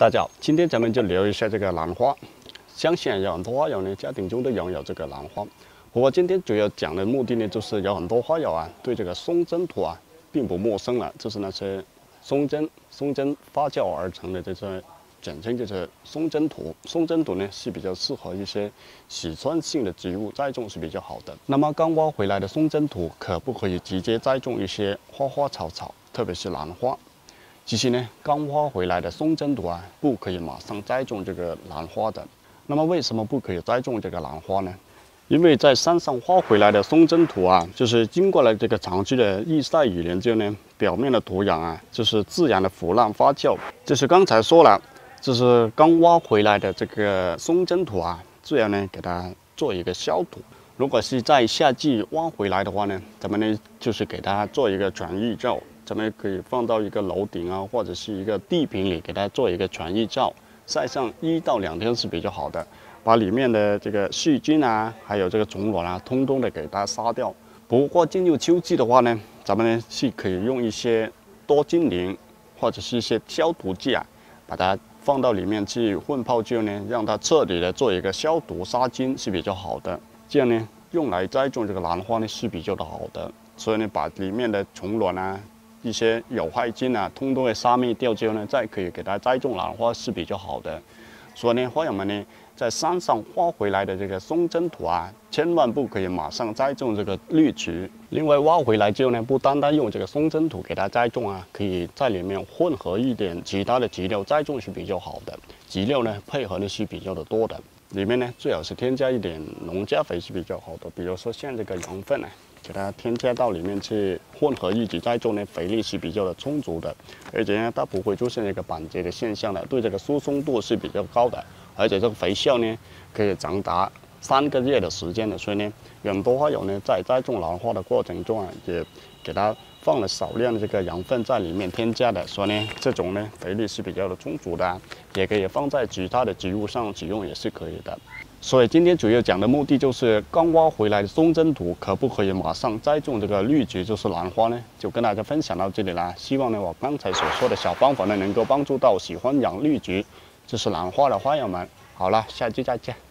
大家好，今天咱们就聊一下这个兰花。相信有很多花友呢，家庭中都拥有这个兰花。我今天主要讲的目的呢，就是有很多花友啊，对这个松针图啊，并不陌生了。就是那些松针发酵而成的这些，简称就是松针图。松针图呢是比较适合一些喜酸性的植物栽种是比较好的。那么刚挖回来的松针图，可不可以直接栽种一些花花草草，特别是兰花？其实呢，刚挖回来的松针图啊，不可以马上栽种这个兰花的。那么为什么不可以栽种这个兰花呢？因为在山上挖回来的松针图啊，就是经过了这个长期的日晒雨淋之后呢，表面的土壤啊，就是自然的腐烂发酵。就是刚才说了，就是刚挖回来的这个松针图啊，最好呢给它做一个消毒。如果是在夏季挖回来的话呢，咱们呢就是给它做一个全日照。咱们可以放到一个楼顶啊，或者是一个地坪里，给它做一个全日照，晒上1到2天是比较好的，把里面的这个细菌啊，还有这个虫卵啊，通通的给它杀掉。不过进入秋季的话呢，咱们呢是可以用一些多精灵或者是一些消毒剂啊，把它放到里面去混泡之后呢，让它彻底的做一个消毒杀菌是比较好的。这样呢，用来栽种这个兰花呢是比较的好的。所以呢，把里面的虫卵啊，一些有害菌啊，通通给杀灭掉之后呢，再可以给它栽种兰花是比较好的。所以呢，花友们呢，在山上挖回来的这个松针图啊，千万不可以马上栽种这个绿菊。另外，挖回来之后呢，不单单用这个松针图给它栽种啊，可以在里面混合一点其他的植料栽种是比较好的。植料呢，配合的是比较的多的。里面呢，最好是添加一点农家肥是比较好的，比如说像这个羊粪啊。给它添加到里面去混合一起栽种呢，肥力是比较的充足的，而且呢，它不会出现这个板结的现象的，对这个疏松度是比较高的，而且这个肥效呢可以长达3个月的时间的，所以呢，很多花友呢在栽种兰花的过程中啊，也给它放了少量的这个羊粪在里面添加的，所以呢，这种呢肥力是比较的充足的，也可以放在其他的植物上使用也是可以的。所以今天主要讲的目的就是刚挖回来的松针图可不可以马上栽种这个绿菊，就是兰花呢？就跟大家分享到这里啦。希望呢我刚才所说的小方法呢能够帮助到喜欢养绿菊，就是兰花的花友们。好了，下期再见。